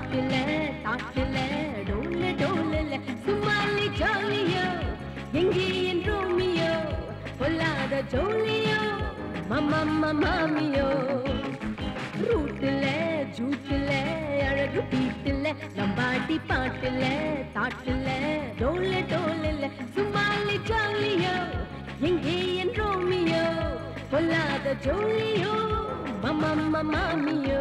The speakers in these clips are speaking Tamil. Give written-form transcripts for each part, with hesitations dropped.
பாட்டுல தாட்டுல டோல டோலல சும்மாலி ஜாலியோ எங்கே என் ரோமியோ பொல்லாத ஜோலியோ மம்மா மாமியோ ரூட்டுல ஜூட்டுல அழகு பீட்டுல நம்பாட்டி பாட்டுல தாட்டுல டோல டோலல சும்மாலி ஜாலியோ எங்கே என் ரோமியோ பொல்லாத ஜோலியோ மம்மா மாமியோ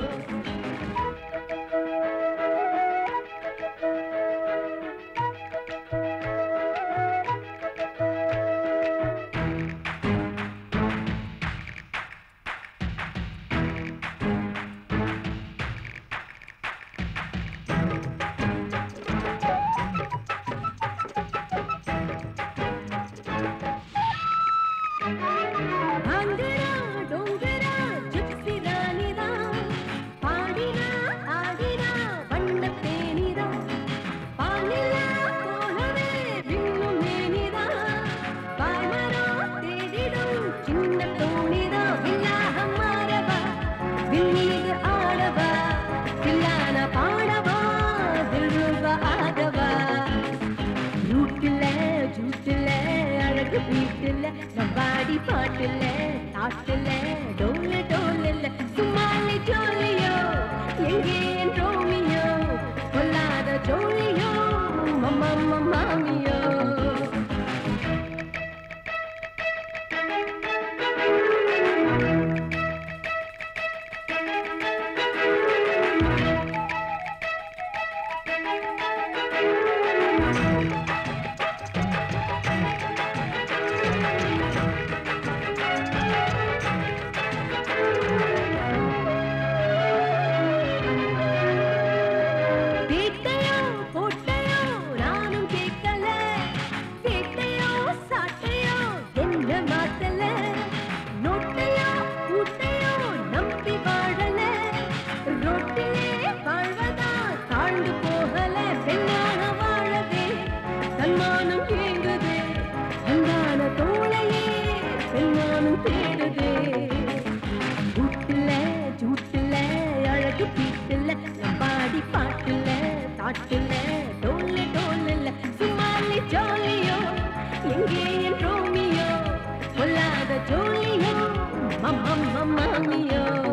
வீட்டுல நம்பாடி பாட்டுல தாட்டுல டோல டோலல சும்மாலி ஜோலியோ எங்கே என் ரோமியோ பொல்லாத ஜோலியோ மம்மா மாமியோ பாடி பாட்டுல தாட்டுல டோல டோலல சும்மாலி ஜோலியோ எங்கே என் ரோமியோ பொல்லாத ஜோலியோ மம்மா மாமியோ